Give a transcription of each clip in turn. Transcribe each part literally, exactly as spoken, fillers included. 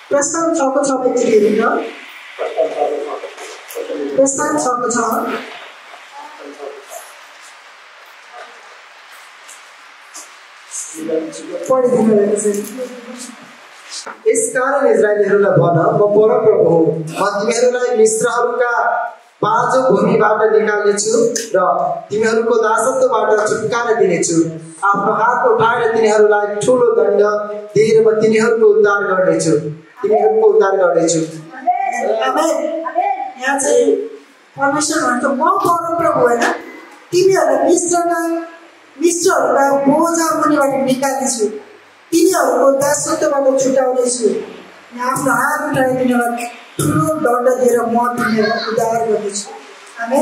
प्रस्थान छको छ व्यक्ति हेरेर प्रस्थान छको छ पढिदिनु भएको छ। यसकारण इजरायलीहरूलाई भन, म परमप्रभु हुँ, म तिमीहरूलाई मिस्रहरूका बाँझो भूमिबाट निकाल्नेछु र तिमीहरूको दासत्वबाट छुटकारा दिनेछु। आफ्नो हात उठाएर तिनीहरूलाई ठुलो दण्ड दिएर म तिनीहरूको उद्धार गर्नेछु तिमीहरूको उद्धार गर्नेछु। यहाँ चाहिँ परमेश्वर भन्छ म परमप्रभु होइन, तिमीहरूलाई मिश्रका मिश्रहरूका बोझा मुनिबाट निकाल्नेछु, तिनीहरूको दासत्वबाट छुटाउनेछु, आफ्नो हात उठाएर तिनीहरूलाई ठुलो दण्ड दिएर म तिनीहरूलाई उद्धार गर्नेछु। आमेन।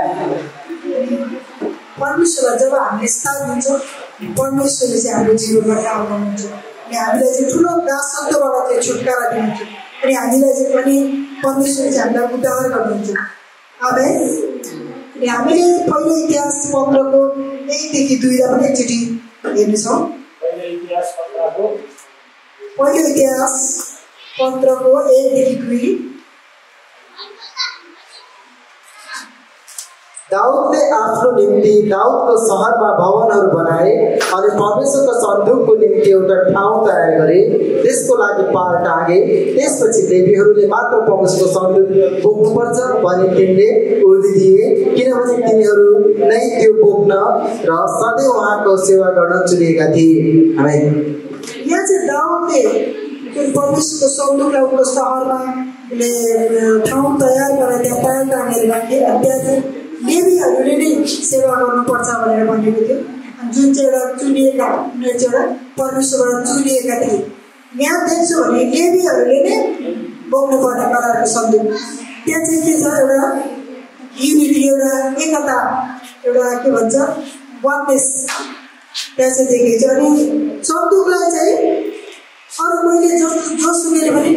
परमेश्वरलाई जब हामीले साथ दिन्छौँ परमेश्वरले चाहिँ हाम्रो जीवनमा काम गर्नुहुन्छ अनि हामीलाई चाहिँ ठुलो दासत्वबाट चाहिँ छुटकारा दिनुहुन्छ अनि हामीलाई चाहिँ पनि परमेश्वरले चाहिँ हामीलाई उद्धार गर्नुहुन्छ। आमेन। अनि हामीले पहिलो इतिहास पन्ध्रको एकदेखि दुईलाई पनि एकचोटि हेर्नेछौँ। पहिलो इतिहास पन्ध्रको एकदेखि दुई। दाउदले आफ्नो निम्ति दाउदको सहरमा भवनहरू बनाए अनि परमेश्वरको सन्दुकको निम्ति एउटा ठाउँ तयार गरे, त्यसको लागि पाल टाँगे। त्यसपछि लेवीहरूले मात्र परमेश्वरको सन्दुक बोक्नुपर्छ भनी तिनले उर्दी दिए, किनभने तिनीहरू नै त्यो बोक्न र सधैँ उहाँको सेवा गर्न चुनिएका थिए। आमेन। यहाँ चाहिँ दाउदले परमेश्वरको सन्दुकलाई उनको सहरमा ठाउँ तयार गरेर त्यहाँ पाल टाँगेर राखे। त्यहाँ चाहिँ लेवीहरूले नै सेवा गर्नुपर्छ भनेर भनेको थियो। अनि जुन चाहिँ एउटा चुनिएका उनीहरू चाहिँ एउटा परमेश्वरबाट चुनिएका थिए। यहाँ देख्छु भने लेवीहरूले नै बोक्नु पर्ने करारको सन्दुक। त्यहाँ चाहिँ के छ, एउटा युनिटी, एउटा एकता, एउटा के भन्छ वाकनेस त्यहाँ चाहिँ देखेको छ। अनि सन्दुकलाई चाहिँ अरू मैले जो जो सुनेर भने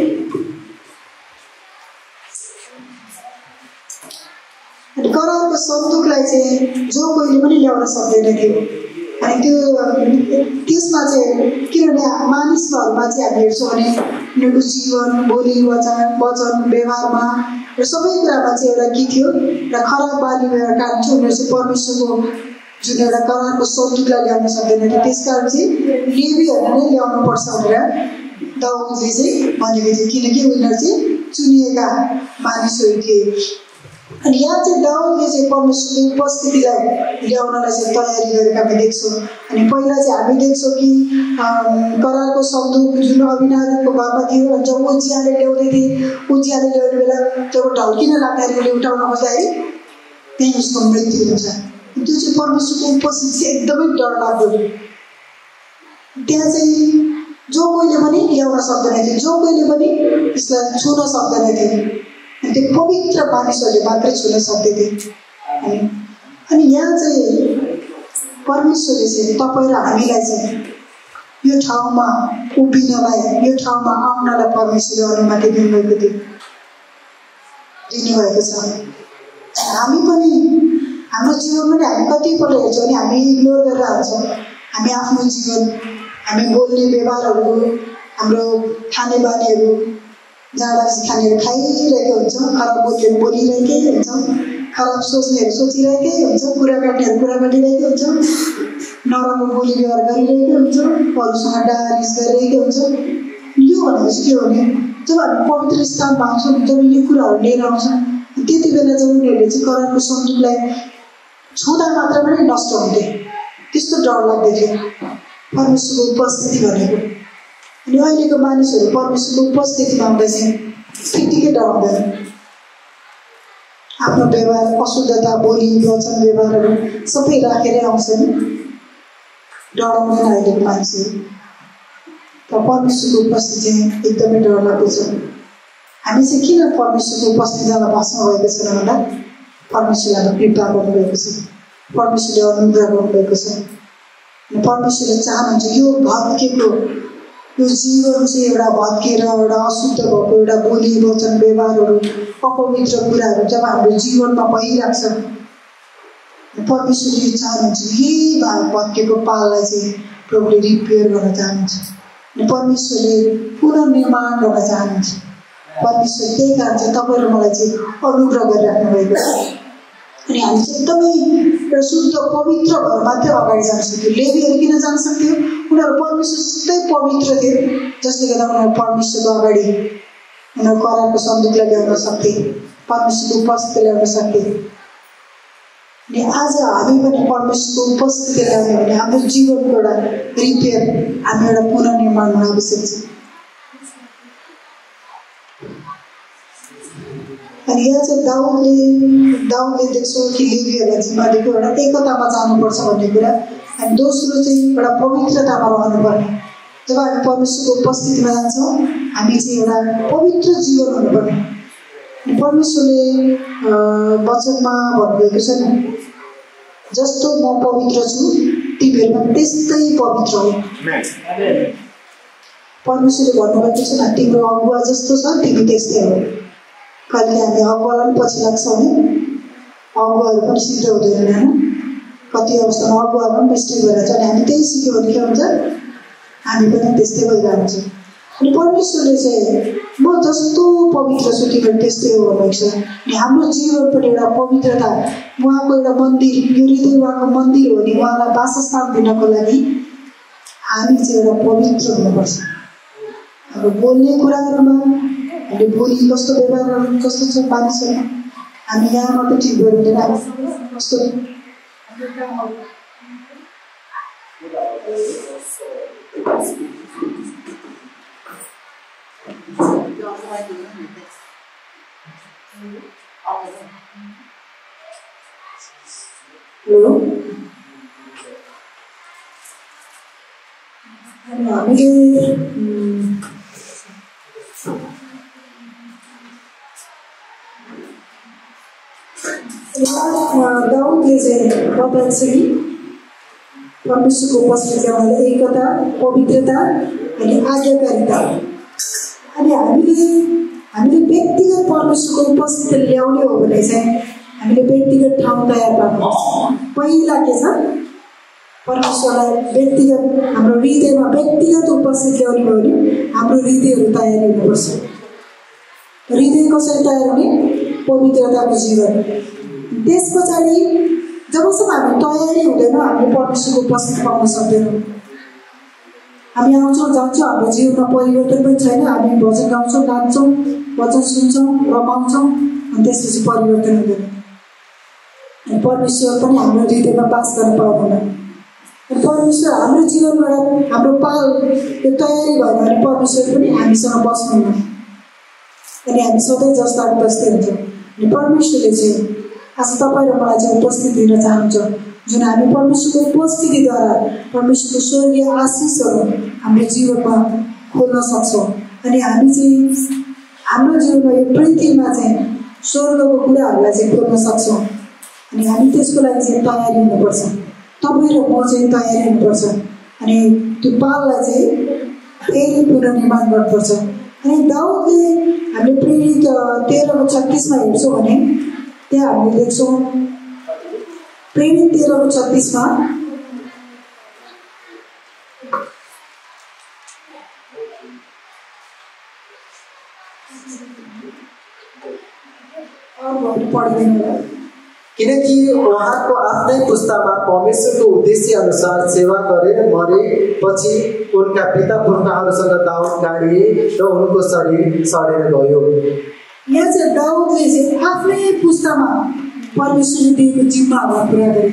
करारको सन्दुकलाई चाहिँ जो कोहीले पनि ल्याउन सक्दैन थियो। अनि त्यो त्यसमा चाहिँ किनभने मानिसहरूमा चाहिँ हामी हेर्छौँ भने उनीहरूको जीवन, बोली वचन वचन व्यवहारमा र सबै कुरामा चाहिँ एउटा के थियो र खराब बानी व्यवहार कारण चाहिँ उनीहरू चाहिँ परमेश्वरको जुन एउटा करारको सन्दुकलाई ल्याउन सक्दैन थियो। त्यस कारण चाहिँ लेवीहरूले नै ल्याउनुपर्छ भनेर दाउदले चाहिँ भनेको थियो, किनकि उनीहरू चाहिँ चुनिएका मानिसहरू थिए। अनि यहाँ चाहिँ दाउदले चाहिँ परमेश्वरको उपस्थितिलाई ल्याउनलाई चाहिँ तयारी गरेका हामी देख्छौँ। अनि पहिला चाहिँ हामी देख्छौँ कि करारको सन्दुक जुन अभिनाको घरमा थियो, जब उजियाले ल्याउँदै थिए, उजियाले ल्याउने बेला जब ढल्किन लाग्दाखेरि उसले उठाउन खोज्दाखेरि त्यहीँ उसको मृत्यु हुन्छ। त्यो चाहिँ परमेश्वरको उपस्थिति चाहिँ एकदमै डरलाग्दो। त्यहाँ चाहिँ जो कोहीले पनि ल्याउन सक्दैन थियो, जो कोहीले पनि यसलाई छुन सक्दैन थियो। अनि त्यो पवित्र मानिसहरूले मात्रै छुन सक्दैथे। अनि अनि यहाँ चाहिँ परमेश्वरले चाहिँ तपाईँ र हामीलाई चाहिँ यो ठाउँमा उभिनलाई, यो ठाउँमा आउनलाई परमेश्वरले अनुमति दिनुभएको थियो दिनुभएको छ। हामी पनि हाम्रो जीवनमा नै हामी कतिपल्ट हेर्छौँ भने हामी इग्नोर गरेर हाल्छौँ। हामी आफ्नो जीवन, हामी बोल्ने व्यवहारहरू, हाम्रो खाने बानीहरू, जाँडासी खानेहरू खाइरहेको हुन्छौँ, खराब बोलीहरू बोलिरहेकै हुन्छौँ, खराब सोच्नेहरू सोचिरहेकै हुन्छौँ, कुरा काट्नेहरू कुरा काटिरहेकै हुन्छौँ, नराम्रो बोली व्यवहार गरिरहेकै हुन्छौँ, अरूसँग डारिस गरिरहेकै हुन्छौँ। यो भनेको चाहिँ के हो भने जब हामी पवित्र स्थानमा आउँछौँ, जब यो कुराहरू लिएर आउँछौँ, त्यति बेला जब उनीहरूले चाहिँ करारको सन्दुकलाई छुँदा मात्र पनि नष्ट हुन्थे। त्यस्तो डर लाग्दै थियो परमेश्वरको उपस्थिति भनेको। अनि अहिलेको मानिसहरू परमेश्वरको उपस्थितिमा आउँदा चाहिँ त्यत्तिकै डराउँदैन। आफ्नो व्यवहार, अशुद्धता, बोली वचन व्यवहारहरू सबै राखेरै आउँछन्, डराउँदैन अहिलेको मान्छेहरू। तर परमेश्वरको उपस्थिति चाहिँ एकदमै डरलाग्दो छ। हामी चाहिँ किन परमेश्वरको उपस्थितिमा बस्नु भएको छ भन्दा परमेश्वरले हाम्रो कृपा गर्नुभएको छ, परमेश्वरले अनुग्रह गर्नुभएको छ। परमेश्वरले चाहनुहुन्छ यो भत्केको यो जीवन चाहिँ एउटा भत्केर एउटा अशुद्ध भएको एउटा बोली वचन व्यवहारहरू अपवित्र कुराहरू जब हाम्रो जीवनमा भइरहेको छ, परमेश्वरले चाहनुहुन्छ यही भत्केको पाललाई चाहिँ प्रभुले रिपेयर गर्न चाहनुहुन्छ। परमेश्वरले पुनर्निर्माण गर्न चाहनुहुन्छ। परमेश्वर त्यही कारण चाहिँ तपाईँ र मलाई चाहिँ अनुग्रह गरिराख्नु भएको छ। अनि हामी चाहिँ एकदमै एउटा शुद्ध पवित्र भएर मात्रै अगाडि जान सक्थ्यो। लेवीहरू किन जान सक्थ्यो? उनीहरू परमेश्वर जस्तै पवित्र थिए, जसले गर्दा उनीहरू परमेश्वरको अगाडि उनीहरू करारको सन्दुकलाई ल्याउन सक्थे, परमेश्वरको उपस्थिति ल्याउन सक्थे। अनि आज हामी पनि परमेश्वरको उपस्थिति ल्याउने भने हाम्रो जीवनको एउटा रिपेयर, हामी एउटा पुनर्निर्माण हुन आवश्यक छ। अनि यहाँ चाहिँ दाउदले दाउदले देख्छौँ कि लेवीहरूलाई जिम्मा दिएको एउटा एकतामा जानुपर्छ भन्ने कुरा। अनि दोस्रो चाहिँ एउटा पवित्रतामा रहनुपर्ने। जब हामी परमेश्वरको उपस्थितिमा जान्छौँ हामी चाहिँ एउटा पवित्र जीवन हुनुपर्ने। अनि परमेश्वरले वचनमा भन्नुभएको छ नि, जस्तो म पवित्र छु तिमीहरू पनि त्यस्तै पवित्र हो। परमेश्वरले भन्नुभएको छ न, तिम्रो अगुवा जस्तो छ तिमी त्यस्तै हो। कहिले हामी अगुवालाई पनि पछि लाग्छौँ भने अगुवाहरू पनि सिद्ध हुँदैन होइन। कति अवस्थामा अगुवाहरू पनि मिस्टेक भएर छ। अनि हामी त्यही सिक्यो भने के हुन्छ, हामी पनि त्यस्तै भइरहेको हुन्छ। अनि परमेश्वरले चाहिँ म जस्तो पवित्र छु तिमीहरू त्यस्तै हो भनेको छ। अनि हाम्रो जीवन पनि एउटा पवित्रता, उहाँको एउटा मन्दिर, यो हृदय उहाँको मन्दिर हो भने उहाँलाई वासस्थान दिनको लागि हामी चाहिँ एउटा पवित्र हुनुपर्छ। अब बोल्ने कुराहरूमा हामीले बोली कस्तो व्यवहार कस्तो छ मानिसहरू, हामी यहाँ मात्रै ठिक गऱ्यो हुँदैन। कस्तो हेलो, हामीले दाउदले चाहिँ बताएको छ कि परमेश्वरको उपस्थितिमा उहाँले एकता, पवित्रता अनि आज्ञाकारिता। अनि हामीले हामीले व्यक्तिगत परमेश्वरको उपस्थिति ल्याउने हो भने चाहिँ हामीले व्यक्तिगत ठाउँ तयार पार्नुपर्छ। पहिला के छ, परमेश्वरलाई व्यक्तिगत हाम्रो हृदयमा व्यक्तिगत उपस्थिति ल्याउने हो भने हाम्रो हृदयहरू तयारी हुनुपर्छ। हृदय कसरी तयार हुने? पवित्रताको जीवन। त्यस पछाडि जबसम्म हामी तयारी हुँदैन हामीले परमेश्वरको उपस्थिति पाउन सक्दैनौँ। हामी आउँछौँ जान्छौँ, हाम्रो जीवनमा परिवर्तन पनि छैन। हामी भजन गाउँछौँ, नाच्छौँ, वचन सुन्छौँ, रमाउँछौँ, अनि त्यसपछि परिवर्तन हुँदैन। अनि परमेश्वर पनि हाम्रो हृदयमा बास गर्न पाउँदैन। परमेश्वर हाम्रो जीवनबाट हाम्रो पाल त्यो तयारी भएन भने परमेश्वर पनि हामीसँग बस्नुहुन्न। अनि हामी सधैँ जस्ता बस्दै हुन्छौँ। अनि परमेश्वरले चाहिँ आज तपाईँ र मलाई चाहिँ उपस्थिति दिन चाहन्छ, जुन हामी परमेश्वरको उपस्थितिद्वारा परमेश्वरको स्वर्गीय आशिषहरू हाम्रो जीवनमा खोल्न सक्छौँ। अनि हामी चाहिँ हाम्रो जीवनमा यो पृथ्वीमा चाहिँ स्वर्गको कुराहरूलाई चाहिँ खोल्न सक्छौँ। अनि हामी त्यसको लागि चाहिँ तयारी हुनुपर्छ। तपाईँ र म चाहिँ तयारी हुनुपर्छ। अनि त्यो पाललाई चाहिँ फेरि पुनर्निर्माण गर्नुपर्छ। अनि दाउदले हामीले प्रेरित तेह्रको छत्तिसमा हेर्छौँ भने त्यहाँ हामीले देख्छौँ, प्रेरित तेह्रको छत्तिसमा किनकि उहाँको आफ्नै पुस्तामा परमेश्वरको उद्देश्य अनुसार सेवा गरेर मरेपछि उनका पिता पुर्खाहरूसँग दाउद गाडिए र उनको शरीर सडेर गयो। यहाँ चाहिँ दाउदले चाहिँ आफ्नै पुस्तामा परमेश्वरले दिएको जिम्माहरू पुरा गरे।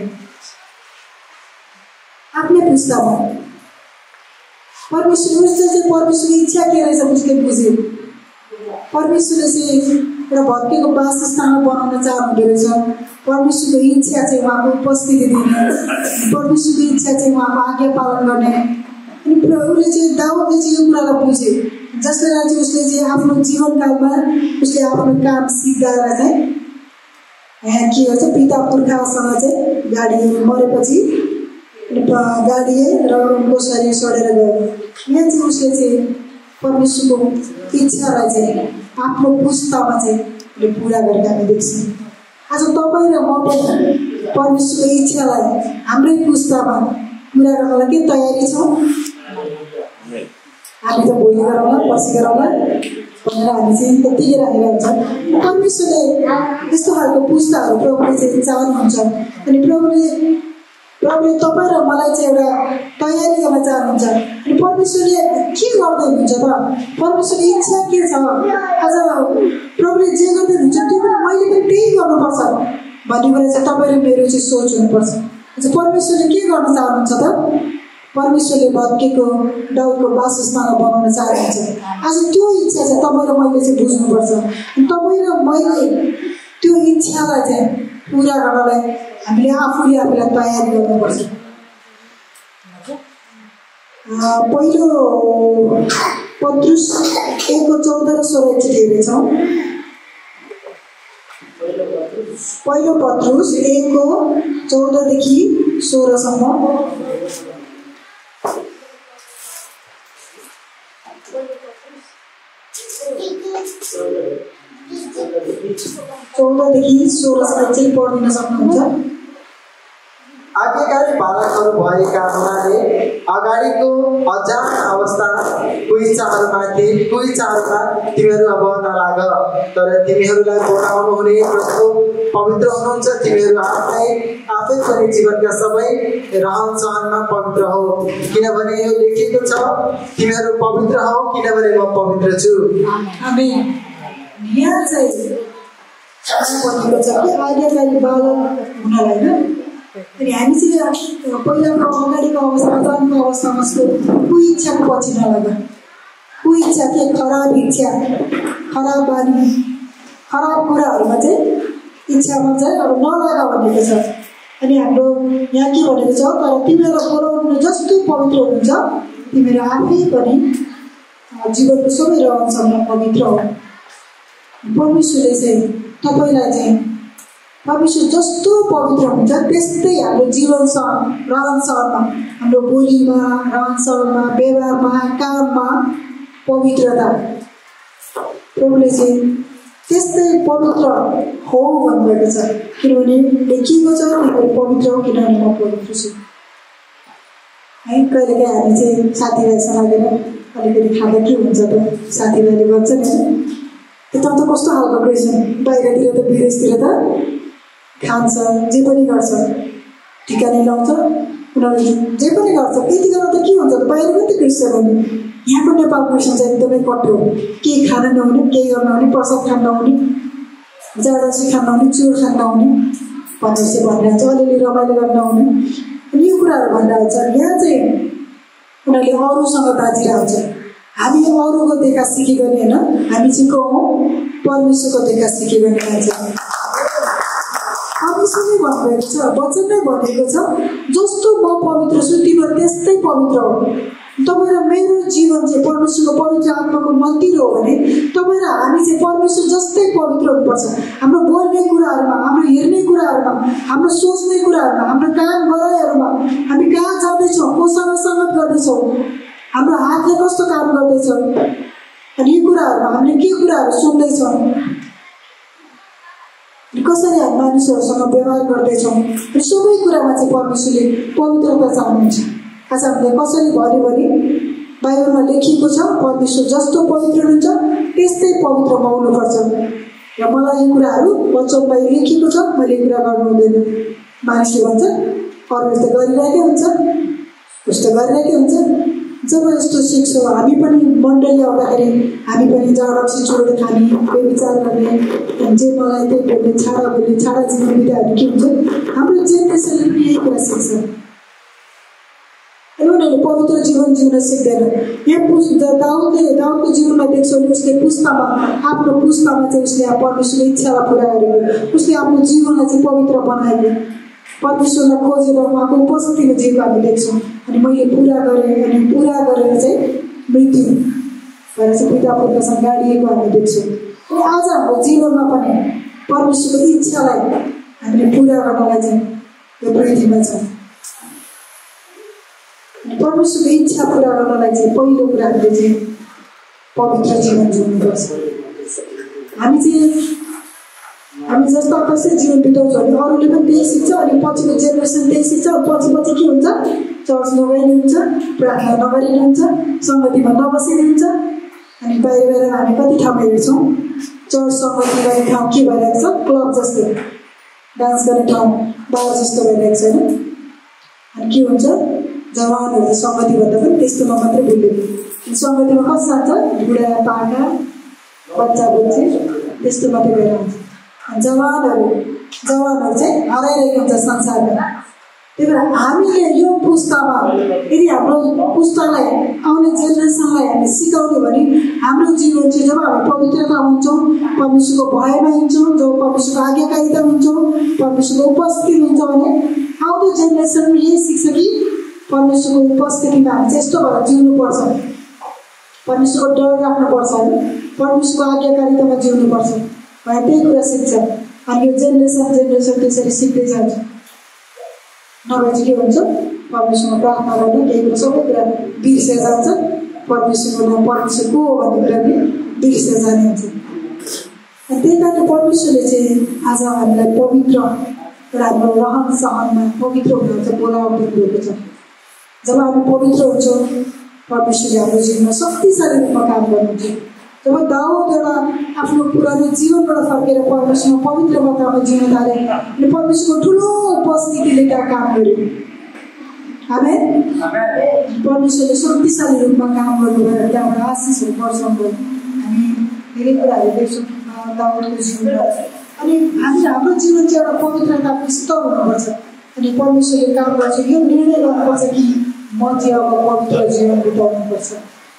आफ्नै पुस्तामा परमेश्वर उसले चाहिँ परमेश्वरको इच्छा के रहेछ उसले बुझ्यो। परमेश्वरले चाहिँ एउटा भत्केको वासस्थान बनाउन चाहनुहुँदो रहेछ। परमेश्वरको इच्छा चाहिँ उहाँको उपस्थिति दिने, परमेश्वरको इच्छा चाहिँ उहाँको आज्ञा पालन गर्ने। अनि उसले चाहिँ दाउदले चाहिँ यो कुरालाई बुझे, जसले चाहिँ उसले चाहिँ आफ्नो जीवनकालमा उसले आफ्नो काम सिकाएर चाहिँ यहाँ के भन्छ पिता पुर्खासँग चाहिँ गाडिए, मरेपछि गाडिए र उनको शरीर सडेर गयो। यहाँ चाहिँ उसले चाहिँ परमेश्वरको इच्छालाई चाहिँ आफ्नो पुस्तामा चाहिँ पुरा गरेर हामी देख्छौँ। आज तपाईँ र म पनि परमेश्वरको इच्छालाई हाम्रै पुस्तामा पुरा गर्नलाई के तयारी छौँ? हामी त भोलि गरौँला पर्सि गरौँला भनेर हामी चाहिँ त्यतिकै राखेर हुन्छ। परमेश्वरले यस्तो खालको पुस्ताहरू प्रभुले चाहिँ चाहनुहुन्छ। अनि प्रभुले प्रभुले तपाईँ र मलाई चाहिँ एउटा तयारी गर्न चाहनुहुन्छ। अनि परमेश्वरले के गर्दै हुनुहुन्छ त? परमेश्वरको इच्छा के छ? आज प्रभुले जे गर्दै हुनुहुन्छ त्यो पनि मैले पनि त्यही गर्नुपर्छ भन्ने कुरा चाहिँ तपाईँ र मेरो चाहिँ सोच हुनुपर्छ। परमेश्वरले के गर्न चाहनुहुन्छ त? परमेश्वरले भत्केको डाउको वासस्थान बनाउन चाहनुहुन्छ। आज त्यो इच्छा चाहिँ तपाईँ र मैले चाहिँ बुझ्नुपर्छ। तपाईँ र मैले त्यो इच्छालाई चाहिँ पुरा गर्नलाई हामीले आफूले आफूलाई तयारी गर्नुपर्छ। पहिलो पत्रुस एकको चौध र सोह्र एकचोटि हेरेछौँ। पहिलो पत्रुस एकको चौधदेखि सोह्रसम्म। चौधदेखि सोह्रसम्म चाहिँ पढिन सक्नुहुन्छ। आज्ञाकारी बालकहरू भएका हुनाले अगाडिको अजान अवस्था कुइचाहरूमाथि कुइचाहरूमा तिमीहरू अब नलाग, तर तिमीहरूलाई बनाउनु हुने जस्तो पवित्र हुनुहुन्छ। तिमीहरू आफै आफै पनि जीवनका सबै रहन सहनमा पवित्र हो, किनभने यो लेखिएको छ, तिमीहरू पवित्र हौ किनभने म पवित्र छु। आमेन। यहाँ चाहिँ भनेको छ कि आज्ञाकारी बालक हुनलाई होइन। अनि हामी चाहिँ पहिलाको अगाडिको अवस्थामा जन्मको अवस्थामा कुइ इच्छाको पछि नलाग। कुइ इच्छा के? खराब इच्छा, खराब बानी, खराब कुराहरूमा चाहिँ इच्छामा चाहिँ अब नलाग भनेको छ। अनि हाम्रो यहाँ के भनेको छ? तर तिमीहरू बोलाउनु जस्तो पवित्र हुनुहुन्छ, तिमीहरू आफै पनि जीवनको सबै रहनसम्म पवित्र हो। परमेश्वरले चाहिँ तपाईँलाई चाहिँ परमेश्वर जस्तो पवित्र हुन्छ त्यस्तै हाम्रो जीवन रहन सहरमा, हाम्रो बोलीमा, रहन सहरमा, व्यवहारमा, काममा पवित्रता प्रभुले चाहिँ त्यस्तै पवित्र हो भन्नुभएको छ। किनभने लेखिएको छ तिमीहरू पवित्र हो किनभने म पवित्र छु। है कहिलेकाहीँ हामी चाहिँ साथीभाइसँग लागेर अलिकति खाँदा के हुन्छ त? साथीभाइले भन्छ नि यता त कस्तो खालको क्वेसन, बाहिरतिर त विदेशतिर त खान्छ, जे पनि गर्छ, टिका नै लाउँछ, उनीहरू जे पनि गर्छ। यति गर्दा त के हुन्छ त? बाहिरको त क्रिस्चियन हो नि। यहाँको नेपाल क्रिस्चियन चाहिँ एकदमै कट्टो हो। केही खान नहुने, केही गर्न नहुने, प्रसाद खान नहुने, जाडसी खान नहुने, चोर खान नहुने भनेर चाहिँ भनिरहन्छ। अलिअलि रमाइलो गर्न नहुने, अनि यो कुराहरू भनिरहेको छ। यहाँ चाहिँ उनीहरूले अरूसँग बाजिरहेको छ। हामी अरूको देखा सिकेको नि होइन, हामी चाहिँ को हौँ? परमेश्वरको देखा सिकेको नि मान्छे। परमेश्वरले भन्नुभएको छ, वचन नै भनेको छ, जस्तो म पवित्र छु तिमीहरू त्यस्तै पवित्र हो। तपाईँ र मेरो जीवन चाहिँ परमेश्वरको पवित्र आत्माको मन्दिर हो भने तपाईँ र हामी चाहिँ परमेश्वर जस्तै पवित्र हुनुपर्छ। हाम्रो बोल्ने कुराहरूमा, हाम्रो हेर्ने कुराहरूमा, हाम्रो सोच्ने कुराहरूमा, हाम्रो काम गराइहरूमा, हामी कहाँ जाँदैछौँ, कोसँग सङ्गत गर्दैछौँ, हाम्रो हातले कस्तो काम गर्दैछ, अनि यी कुराहरूमा हामीले के कुराहरू सुन्दैछौँ, कसरी हामी मानिसहरूसँग व्यवहार गर्दैछौँ, सबै कुरामा चाहिँ परमेश्वरले पवित्रता चाहनुहुन्छ। आज हामीले कसरी भन्यो भने बाइबलमा लेखिएको छ परमेश्वर जस्तो पवित्र हुन्छ त्यस्तै पवित्र हुनुपर्छ। र मलाई यी कुराहरू वचनमा लेखिएको छ, मैले कुरा गर्नु हुँदैन। मानिसले भन्छ अरू यस्तो गरिरहेकै हुन्छ, उस्तो गरिरहेकै हुन्छ। जब यस्तो सिक्छौँ हामी पनि मण्डली आउँदाखेरि हामी पनि जाडक्सी चोर खाने, व्यभिचार गर्ने, जे मलाई त्यही बोल्ने, छाडा बोल्ने, छाडा जीवन बिताहरू के हुन्छ, हाम्रो जेनेरेसनले पनि यही कुरा सिक्छ। उनीहरूले पवित्र जीवन जिउन सिक्दैन। यहाँ पुस दाउदले दाउदको जीवनमा देख्छौँ नि, उसले पुस्तामा आफ्नो पुस्तामा चाहिँ उसले परमेश्वरको इच्छालाई पुरा गरेको, उसले आफ्नो जीवनलाई चाहिँ पवित्र बनाएको, परमेश्वरलाई खोजेर उहाँको उपस्थितिमा जिएको हामी देख्छौँ। अनि मैले पुरा गरेँ, अनि पुरा गरेर चाहिँ मृत्यु भएर चाहिँ पिता पुत्रसँग गाडिएको हामी देख्छौँ। अनि आज हाम्रो जीवनमा पनि परमेश्वरको इच्छालाई हामीले पुरा गर्नलाई चाहिँ यो पृथ्वीमा छ। परमेश्वरको इच्छा पुरा गर्नलाई चाहिँ पहिलो कुरा हामीले चाहिँ पवित्र जीवन जिउनुपर्छ। हामी चाहिँ हामी जस्तो कसरी जीवन बिताउँछौँ भने अरूले पनि त्यही सिक्छ अनि पछिको जेनेरेसन त्यही सिक्छ पछि पछि के हुन्छ चर्च नगइने हुन्छ प्रार्थना नगरिने हुन्छ सङ्गतिमा नबसिने हुन्छ अनि बाहिर बाहिर हामी कति ठाउँमा हेर्छौँ चर्च सङ्गति गर्ने ठाउँ के भइरहेको छ क्लब जस्तो डान्स गर्ने ठाउँ बार जस्तो भइरहेको छैन अनि के हुन्छ जवानहरू सङ्गतिभन्दा पनि त्यस्तोमा मात्रै भुल्यो सङ्गतिमा कस्तो जान्छ बुढा पाका बच्चा बुच्ची त्यस्तो मात्रै भएर हुन्छ जवानहरू जवानहरू चाहिँ हराइरहेको हुन्छ संसारमा त्यही भएर हामीले यो पुस्तामा यदि हाम्रो पुस्तालाई आउने जेनेरेसनलाई हामी सिकाउने भने हाम्रो जीवन चाहिँ जब हामी पवित्रता हुन्छौँ परमेश्वरको भयमा हिँड्छौँ जब परमेश्वरको आज्ञाकारिता हुन्छौँ परमेश्वरको उपस्थिति हुन्छ भने आउँदो जेनेरेसन यही सिक्छ कि परमेश्वरको उपस्थितिमा हामी चाहिँ यस्तो भएर जिउनुपर्छ परमेश्वरको डर राख्नुपर्छ होइन परमेश्वरको आज्ञाकारितामा जिउनुपर्छ भनेर त्यही कुरा सिक्छ अनि यो जेनेरेसन जेनेरेसन त्यसरी सिक्दै जान्छ नभए चाहिँ के हुन्छ परमेश्वरमा प्रार्थना गर्न केही कुरा सबै कुरा बिर्सेर जान्छ परमेश्वरको नाम परमेश्वर को हो भन्ने कुरा पनि बिर्सेर जाने हुन्छ अनि त्यही कारण परमेश्वरले चाहिँ आज हामीलाई पवित्र र हाम्रो रहन सहनमा पवित्र हुन चाहिँ बोलाउनु दिएको छ जब हामी पवित्र हुन्छौँ परमेश्वरले हाम्रो जीवनमा शक्तिशाली रूपमा काम गर्नुहुन्छ जब दाउद एउटा आफ्नो पुरानो जीवनबाट फर्केर परमेश्वरमा पवित्र मात्रामा जिउन थाले अनि परमेश्वरको ठुलो उपस्थितिले त्यहाँ काम गर्यो आमेन परमेश्वरले शक्तिशाली रूपमा काम गर्नुभयो त्यहाँबाट आशिषहरू वर्षाउनु भयो हामी धेरै कुराहरू देख्छौँ दाउदको जीवनमा अनि हामी हाम्रो जीवन चाहिँ एउटा पवित्रताको स्तर हुनुपर्छ अनि परमेश्वरले काम गर्छ यो निर्णय गर्नुपर्छ कि म चाहिँ अब पवित्र जीवन बिताउनुपर्छ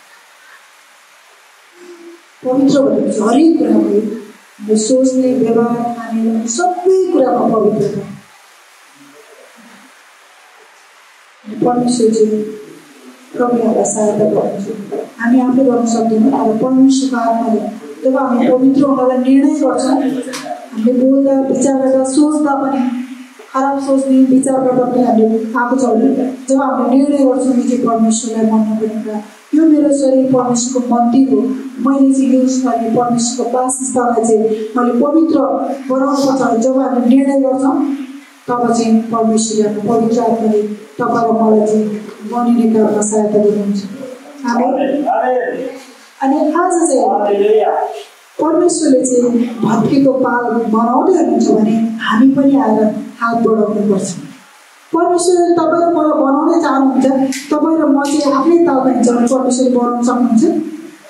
पवित्र भनेपछि हरेक कुरा भयो हाम्रो सोच्ने व्यवहार खाने सबै कुरामा पवित्रता परमेश्वर चाहिँ प्रभुलाई सहायता गर्नुहुन्छ हामी आफै गर्न सक्दैनौँ तर परमेश्वरको आत्माले जब हामी पवित्र हुनलाई निर्णय गर्छौँ हामीले बोल्दा विचार गर्दा सोच्दा पनि खराब सोच्ने विचार गर्दा पनि हामीले आएको छ भने जब हामीले निर्णय गर्छौँ कि चाहिँ परमेश्वरलाई मन नपर्ने कुरा यो मेरो शरीर परमेश्वरको मन्दिर हो मैले चाहिँ यो शरीर परमेश्वरको वासस्थानलाई चाहिँ मैले पवित्र बनाउनुपर्छ जब हामीले निर्णय गर्छौँ तब चाहिँ परमेश्वरले आफ्नो पवित्र आत्माले तपाईँ र मलाई चाहिँ बनिने काममा सहायता गर्नुहुन्छ अनि आज चाहिँ परमेश्वरले चाहिँ भत्केको पाल बनाउँदै हुनुहुन्छ भने हामी पनि आएर हात बढाउनुपर्छ परमेश्वरले तपाईँ र मलाई बनाउनै चाहनुहुन्छ तपाईँ र म चाहिँ आफ्नै तालमा हिँड्छ भने परमेश्वरले बनाउन सक्नुहुन्छ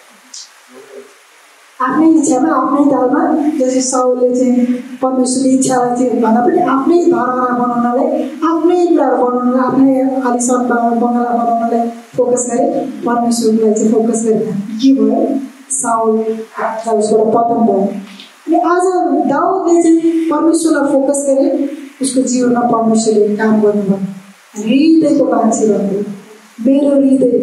आफ्नै इच्छामा आफ्नै तालमा जस्तै साउलले चाहिँ परमेश्वरको इच्छालाई चाहिँ भन्दा पनि आफ्नै धरहरा बनाउनलाई आफ्नै कुराहरू बनाउनलाई आफ्नै आलिसान बङ्गला बनाउनलाई फोकस गरे परमेश्वरलाई चाहिँ फोकस गरेन के भयो साउल उसबाट पतन भयो अनि आज दाउदले चाहिँ परमेश्वरलाई फोकस गरे उसको जीवनमा परमेश्वरले काम गर्नुभयो हृदयको मान्छे भन्यो मेरो हृदय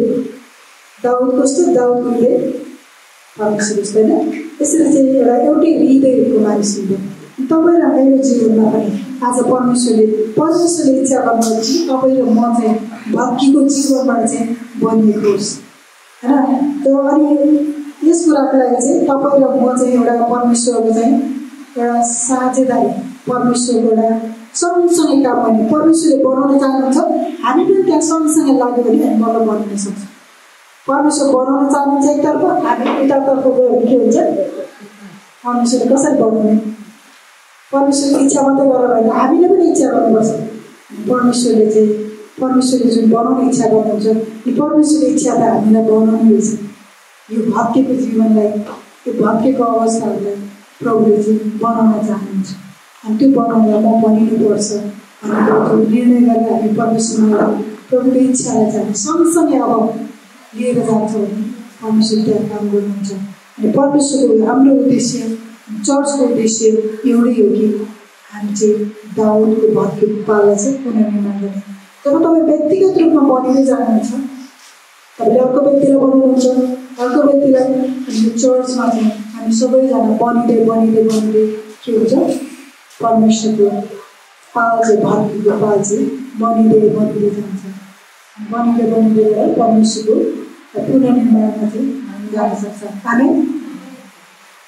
दाउद कस्तो दाउदको हृदय परमेश्वर जस्तो होइन यसरी चाहिँ एउटा एउटै हृदयको मानिस हुँदैन तपाईँ र मेरो जीवनमा पनि आज परमेश्वरले परमेश्वरले इच्छा गर्नुहुन्छ कि तपाईँ र म चाहिँ भत्किएको जीवनबाट चाहिँ बनिएको होस् होइन त्यो अनि यस कुराको लागि चाहिँ तपाईँ र म चाहिँ एउटा परमेश्वरको चाहिँ एउटा साझेदारी परमेश्वरको एउटा सँगसँगै काम गर्ने परमेश्वरले बनाउन चाहनुहुन्छ हामी पनि त्यहाँ सँगसँगै लाग्यो भने हामी बल्ल बनाउन सक्छौँ परमेश्वर बनाउन चाहनुहुन्छ एकतर्फ हामी उतातर्फ गयो भने के हुन्छ परमेश्वरले कसरी बनाउने परमेश्वरको इच्छा मात्रै गरेर भएन हामीले पनि इच्छा गर्नुपर्छ परमेश्वरले चाहिँ परमेश्वरले जुन बनाउने इच्छा गर्नुहुन्छ यो परमेश्वरको इच्छा त हामीलाई बनाउनु रहेछ यो भत्केको जीवनलाई यो भत्केको अवस्थाहरूलाई प्रभुले चाहिँ बनाउन चाहनुहुन्छ अनि त्यो बनाउनलाई म बनिनुपर्छ अनि निर्णय गरेर हामी परमेश्वरमा प्रभुको इच्छालाई चाहिँ हामी सँगसँगै अब लिएर जान्छौँ भने परमेश्वर त्यहाँ काम गर्नुहुन्छ अनि परमेश्वरको हाम्रो उद्देश्य चर्चको उद्देश्य एउटै हो कि हामी चाहिँ दाउदको भत्केको पाललाई चाहिँ पुनर्निर्माण गर्ने जब तपाईँ व्यक्तिगत रूपमा बनिँदै जानुहुन्छ तपाईँले अर्को व्यक्तिलाई बनाउनुहुन्छ अर्को व्यक्तिलाई अनि चर्चमा चाहिँ हामी सबैजना बनिँदै बनिँदै बनिँदै के हुन्छ परमेश्वरको पाल चाहिँ भत्केको पाल चाहिँ बनिँदै बनिँदै जान्छ बनिँदै बनिँदै गएर परमेश्वरको पुनर्निर्माणमा चाहिँ हामी जान सक्छौँ हामी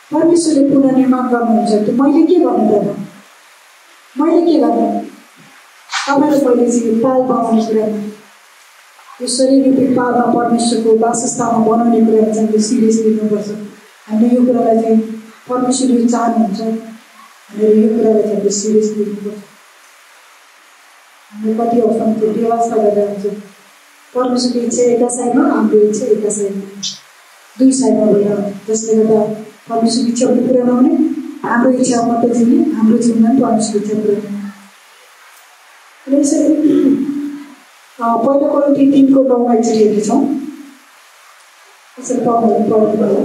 परमेश्वरले पुनर्निर्माण गर्नुहुन्छ त्यो मैले के गर्नु पर्यो मैले के गर्नु तपाईँ र मैले चाहिँ पाल बनाउने कुरामा यो शरीर रूपी पालमा परमेश्वरको वासस्थानमा बनाउने कुरामा चाहिँ हामीले सिरियस लिनुपर्छ हामीले यो कुरालाई चाहिँ परमेश्वरले चाहनुहुन्छ हामीले यो कुरालाई चाहिँ हामीले सिरियस लिनुपर्छ हामीले कति अवस्थामा त्यो व्यवस्था गरेर हुन्छ परमेश्वरको इच्छा एका साइडमा हाम्रो इच्छा एका साइडमा दुई साइडमा भएर जसले गर्दा परमेश्वरको इच्छा पनि पुरा नहुने हाम्रो इच्छा मात्रै जिउने हाम्रो जीवनमा पनि परमेश्वरको इच्छा पुरा नहुने यसरी पहिलो कोरिन्थी तीनको नौमा एकचोटि हेर्नेछौँ यसरी पढ्नु पढ्नु पर्यो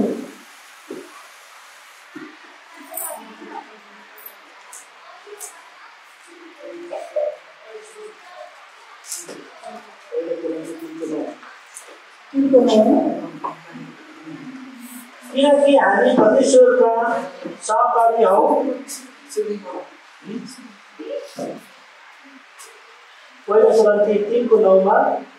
किनकि हामी परमेश्वरका सहकर्मी हौ पहिलो कोरिन्थी तीनको नौमा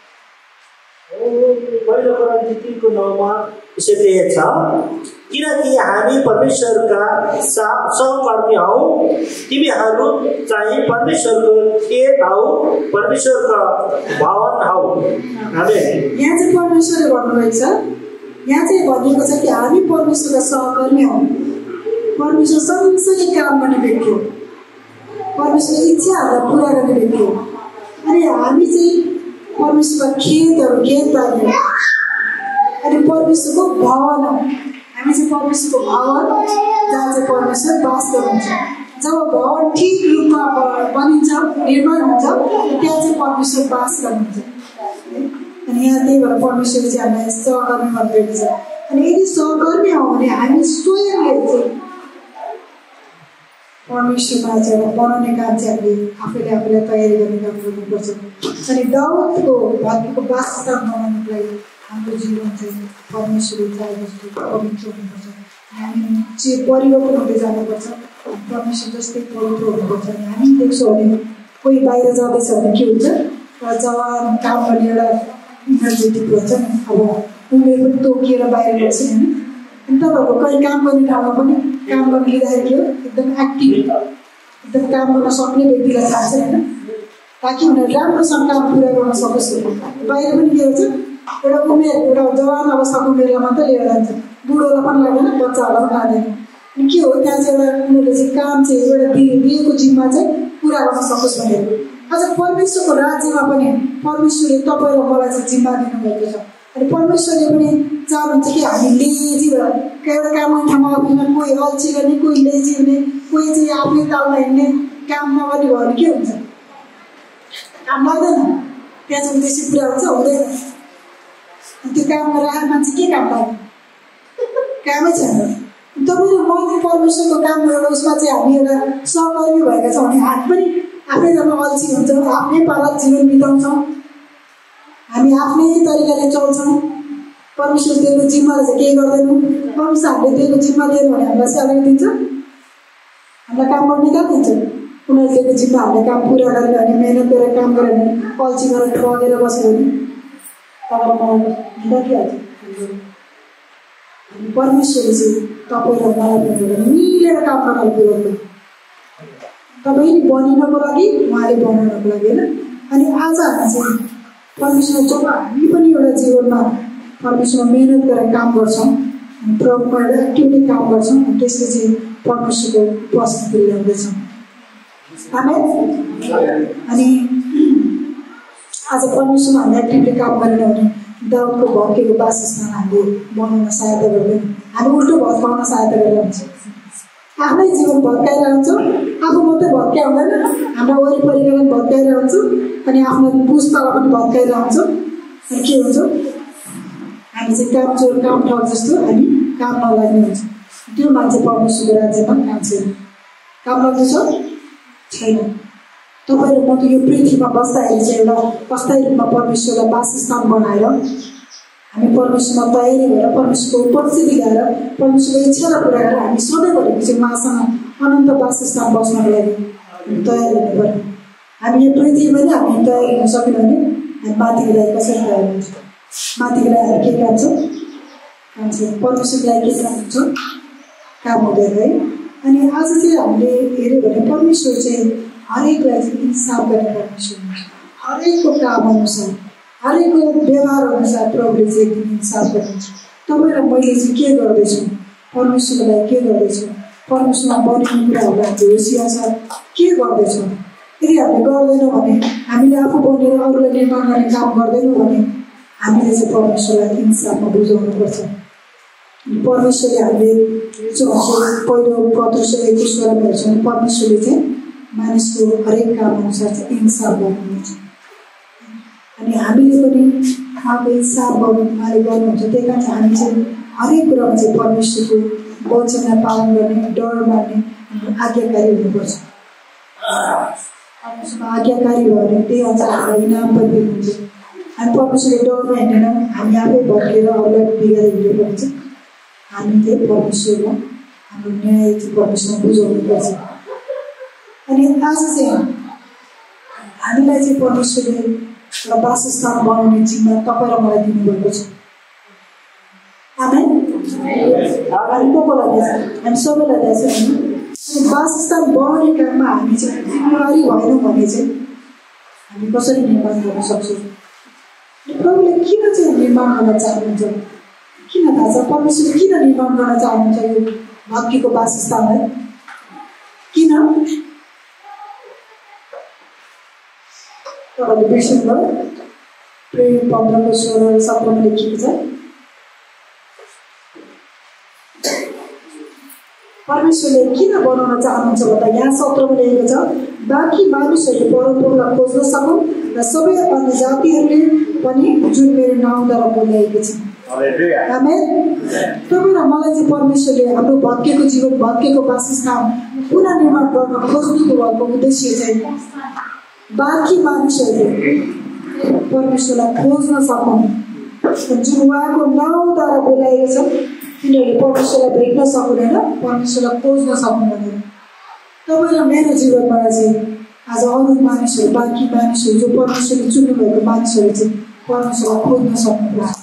पहिलो कोरिन्थी तीनको नौमा यसरी छ किनकि हामी परमेश्वरका सहकर्मी हौ तिमीहरू चाहिँ परमेश्वरको खेत हौ परमेश्वरका भवन हौ आमेन। यहाँ चाहिँ परमेश्वरले भन्नुभएको छ यहाँ चाहिँ भनिएको छ कि हामी परमेश्वरका सहकर्मी हौ परमेश्वर सँगसँगै काम गर्ने व्यक्ति हो परमेश्वरको इच्छाहरूलाई पुरा गर्ने व्यक्ति हो अनि हामी चाहिँ परमेश्वरका खेतहरू खेत बार्ने अनि परमेश्वरको भवन हो हामी चाहिँ परमेश्वरको भवन जहाँ चाहिँ परमेश्वर वास गर्नुहुन्छ जब भवन ठिक रूपमा बनिन्छ निर्माण हुन्छ त्यहाँ चाहिँ परमेश्वर वास गर्नुहुन्छ अनि यहाँ त्यही भएर परमेश्वर चाहिँ हामीलाई सहकर्मी भन्नुभएको छ अनि यदि सहकर्मी हो भने हामी स्वयंले चाहिँ परमेश्वरमा चाहिँ एउटा बनाउने काम चाहिँ हामीले आफैले आफूलाई तयारी गर्ने काम गर्नुपर्छ अनि दाउदको भाग्यको वासस्थान बनाउनुको लागि हाम्रो जीवन चाहिँ परमेश्वरले चाहे जस्तो पवित्र हुनुपर्छ हामी चाहिँ परिवर्तन हुँदै जानुपर्छ परमेश्वर जस्तै पवित्र हुनुपर्छ अनि हामी देख्छौँ भने कोही बाहिर जाँदैछ भने के हुन्छ एउटा जवान काम गर्ने एउटा इनर्जेटिक हुन्छ नि अब उमेर पनि तोकिएर बाहिर गर्छ होइन अनि तपाईँहरूको कहीँ काम गर्ने ठाउँमा पनि काम गर्न लिँदाखेरि के हो एकदम एक्टिभ एकदम काम गर्न सक्ने व्यक्तिलाई थाहा छ होइन ताकि उनीहरू राम्रोसँग काम पुरा गर्न सकोस् बाहिर पनि के हुन्छ एउटा उमेर एउटा जवान अवस्थाको उमेरलाई मात्रै लिएर जान्छ बुढोलाई पनि लाग्दैन बच्चाहरूलाई पनि लाग्दैन अनि के हो त्यहाँ चाहिँ एउटा उनीहरूले चाहिँ काम चाहिँ एउटा दिएको जिम्मा चाहिँ पुरा गर्न सकोस् भनेर अझ परमेश्वरको राज्यमा पनि परमेश्वरले तपाईँ र मलाई चाहिँ जिम्मा दिनुभएको छ अनि परमेश्वरले पनि चाहनुहुन्छ कि हामी लेजी भएर एउटा काम गर्ने ठाउँमा अफिसमा कोही अल्छी गर्ने कोही लेजी हुने कोही चाहिँ आफ्नै तालमा हिँड्ने काम नगर्ने भयो भने के हुन्छ काम लाग्दैन त्यहाँ चाहिँ उद्देश्य पुरा हुन्छ हुँदैन त्यो काम गरेर मान्छे के काम लाग्यो कामै छैन तपाईँ र म परमेश्वरको काम एउटा उसमा चाहिँ हामी एउटा सहकर्मी भएका छौँ भने हामी पनि आफ्नै जग्गामा अल्छी हुन्छौँ आफ्नै पाला जीवन बिताउँछौँ हामी आफ्नै तरिकाले चल्छौँ परमेश्वर दिएको जिम्माले चाहिँ केही गर्दैनौँ परमेश्वर हामीले दिएको जिम्मा दिएन भने हामीलाई स्यालेरी दिन्छ हामीलाई काम गर्ने कहाँ दिन्छ उनीहरूले दिएको जिम्मा हामीले काम पुरा गरेन भने मेहनत गरेर काम गरेन भने अल्छी गरेर बगेर बस्यो भने तपाईँलाई हिँडिहाल्छ परमेश्वरले चाहिँ तपाईँ र मलाई मिलेर काम गर्नलाई पुऱ्याउनु तपाईँ बनिनको लागि उहाँले बनाउनको लागि होइन अनि आज हामी चाहिँ परमेश्वर जब हामी पनि एउटा जीवनमा परमेश्वरमा मेहनत गरेर काम गर्छौँ प्रभुमा एउटा एक्टिभली काम गर्छौँ त्यसले चाहिँ परमेश्वरको उपस्थिति ल्याउँदैछौँ आमेन। अनि आज परमेश्वरमा हामीले एक्टिभली काम गरेन भने दाउदको भड्केको वासस्थान हामीले बनाउन सहायता गर्दैन हामी उल्टो भत्काउन सहायता गरेर हुन्छ आफ्नै जीवन भत्काइरहन्छौँ आफू मात्रै भत्काइ हुँदैन हाम्रा वरिपरिका पनि भत्काइरहन्छौँ अनि आफ्नो पुस्तालाई पनि भत्काइरहन्छौँ अनि के हुन्छ हामी चाहिँ काम चोर काम ठाउँ जस्तो हामी काम नलाग्ने हुन्छ त्यो मान्छे परमेश्वरको राज्यमा काम छैन काम लाग्दैछ छैन तपाईँ र म त यो पृथ्वीमा बस्दाखेरि चाहिँ एउटा अस्थायी रूपमा परमेश्वरलाई वासस्थान बनाएर हामी परमेश्वरमा तयारी भएर परमेश्वरको उपस्थिति ल्याएर परमेश्वरको इच्छालाई पुरा गरेर हामी सधैँभरि चाहिँ उहाँसँग अनन्त वासस्थान बस्नको लागि तयारी हुनु पर्यो हामी यो पृथ्वीमा नै हामी तयारी हुन सक्यौँ भने हामी माथिको लागि कसरी तयारी हुन्छ माथिको लागि हामी के काम छ काम छ परमेश्वरको लागि के काम हुन्छ काम हुँदैन है। अनि आज चाहिँ हामीले हेऱ्यो भने परमेश्वर चाहिँ हरेकलाई चाहिँ इन्साफ गर्ने परमेश्वर हुनुहुन्छ। हरेकको काम अनुसार हरेकको व्यवहार अनुसार प्रभुले चाहिँ एकदम इन्साफ गर्नुहुन्छ। तपाईँ र मैले चाहिँ के गर्दैछु, परमेश्वरको लागि के गर्दैछु, परमेश्वरमा बनिने कुराहरूलाई हामीले होसियार छ के गर्दैछौँ। यदि हामीले गर्दैनौँ भने, हामीले आफू बनेर अरूलाई निर्माण गर्ने काम गर्दैनौँ भने हामीले चाहिँ परमेश्वरलाई इन्साफमा बुझाउनुपर्छ। परमेश्वरले हामीले जो पहिलो पत्रुस एकको सोह्रमा हेर्छौँ, परमेश्वरले चाहिँ मानिसको हरेक काम अनुसार चाहिँ इन्साफ गर्नुहुन्छ। अनि हामीले पनि उहाँको इन्साफ गर्नु उहाँले गर्नुहुन्छ। त्यही कारण चाहिँ हामी चाहिँ हरेक कुरामा चाहिँ परमेश्वरको वचनलाई पालन गर्ने, डर मान्ने, आज्ञाकारी हुनुपर्छ। परमेश्वरमा आज्ञाकारी भयो भने त्यही अनुसार हामीलाई इनाम पनि हुन्छ। हामी परमेश्वरले डरमा हिँडेनौँ, हामी आफै भड्केर अरूलाई बिगारेर हिँडेको हुन्छ। हामी चाहिँ परमेश्वरमा हाम्रो न्याय चाहिँ परमेश्वरमा बुझाउनुपर्छ। अनि आज चाहिँ हामीलाई चाहिँ परमेश्वरले एउटा वासस्थान बनाउने जिम्मा तपाईँ र मलाई दिनुभएको छ। आमेन। हामी को कोलाई दिएछ? हामी सबैलाई दिएछ होइन। अनि वासस्थान बनाउने काममा हामी चाहिँ जिम्मेवारी भएनौँ भने चाहिँ हामी कसरी निर्माण गर्न सक्छौँ? प्रभुले किन चाहिँ निर्माण गर्न चाहनुहुन्छ? किन थाहा छ? परमेश्वरले किन निर्माण गर्न चाहनुहुन्छ यो भक्तिको वासस्थानलाई? किन? तपाईँले बिर्सिनुभयो? प्रेम पन्ध्रको सोह्र सत्रमा लेखिएको छ। परमेश्वरले किन बनाउन चाहनुहुन्छ भन्दा यहाँ सत्रमा लेखेको छ, बाँकी मानिसहरूले परमप्रभुलाई खोज्न सकुन् र सबै अन्य जातिहरूले पनि जुन मेरो नाउँद्वारा बोलाएको छ। आमेन। तपाईँ र मलाई चाहिँ परमेश्वरले हाम्रो भत्केको जीवन, भत्केको वासस्थान पुनः निर्माण गर्न खोज्नुको भएको उद्देश्य चाहिँ बाँकी मानिसहरूले परमेश्वरलाई खोज्न सकुन्, जुन उहाँको नाउँद्वारा बोलाएको छ तिनीहरूले परमेश्वरलाई भेट्न सकुँदैन, परमेश्वरलाई खोज्न सकुन् भनेर। तपाईँ र मेरो जीवनमा चाहिँ आज अरू मानिसहरू, बाँकी मानिसहरू जो परमेश्वरले चुन्नुभएको मानिसहरू चाहिँ परमेश्वरलाई खोज्न सक्नुपर्छ।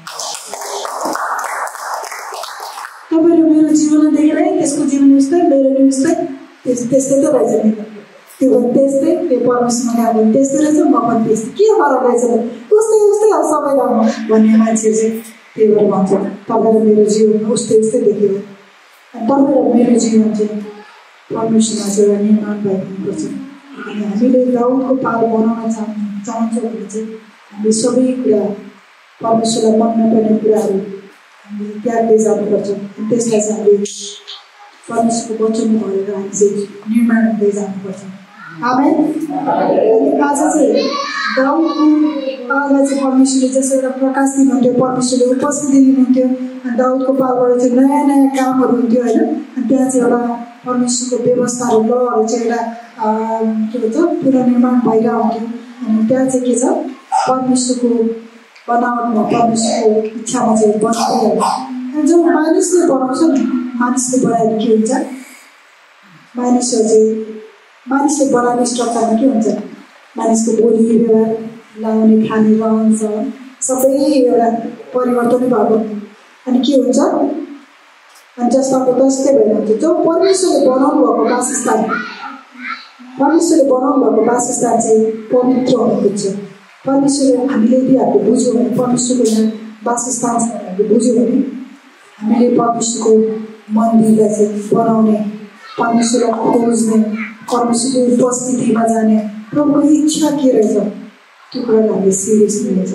तपाईँ र मेरो जीवनलाई देखेर त्यसको जीवन उस्तै, मेरो नि उस्तै, त्यस त्यस्तै त रहेछ नि, त्यो पनि त्यस्तै, त्यो परमेश्वरमा गयो भने त्यस्तै रहेछ, म पनि त्यस्तै, के फरक रहेछ उस्तै उस्तै अब सबैलाई भन्ने मान्छेहरू चाहिँ त्यही भएर भन्छ तपाईँ र मेरो जीवनमा उस्तै उस्तै देखियो। तपाईँ र मेरो जीवन चाहिँ परमेश्वरमा चाहिँ एउटा निर्माण भएको हुनुपर्छ। अनि हामीले दाउदको पाल बनाउन चाह चाहन्छौँ भने चाहिँ हामीले सबै कुरा परमेश्वरलाई मन नपर्ने कुराहरू हामीले त्याग्दै जानुपर्छ। त्यसलाई चाहिँ हामीले परमेश्वरको वचन भएर हामी चाहिँ निर्माण हुँदै जानुपर्छ। आमेन। अनि आज चाहिँ दाउदको पाललाई चाहिँ परमेश्वरले जस्तो एउटा प्रकाश दिनुहुन्थ्यो, परमेश्वरले उपस्थिति दिनुहुन्थ्यो, अनि दाउदको पालबाट चाहिँ नयाँ नयाँ कामहरू हुन्थ्यो होइन। अनि त्यहाँ चाहिँ एउटा परमेश्वरको व्यवस्थाहरू, लहरू चाहिँ एउटा के भन्छ पुनर्निर्माण भइरहन्थ्यो। अनि त्यहाँ चाहिँ के छ, परमेश्वरको बनावटमा, परमेश्वरको इच्छामा चाहिँ बनिरहन्छ। अनि जब मानिसले बनाउँछ नि, मानिसले बनाएर के हुन्छ, मानिसहरू चाहिँ मानिसले बनाउने स्ट्रक्चरमा के हुन्छ, मानिसको बोली व्यवहार, लाउने खाने रहन सहन सबै एउटा परिवर्तनै भएको। अनि के हुन्छ, अनि जस्ताको तस्तै भइरहन्छ। जब परमेश्वरले बनाउनु भएको वासस्थान, परमेश्वरले बनाउनु भएको वासस्थान चाहिँ पवित्र हुनु पुग्छ। परमेश्वरले हामीले यदि हामीले बुझ्यौँ भने, परमेश्वरको यहाँ वासस्थान छ हामीले बुझ्यौँ भने हामीले परमेश्वरको मन्दिरलाई चाहिँ बनाउने, परमेश्वरलाई खोज्ने, परमेश्वरको उपस्थितिमा जाने, प्रभुको इच्छा के रहेछ त्यो कुरालाई हामीले सिरियस लिन्छ।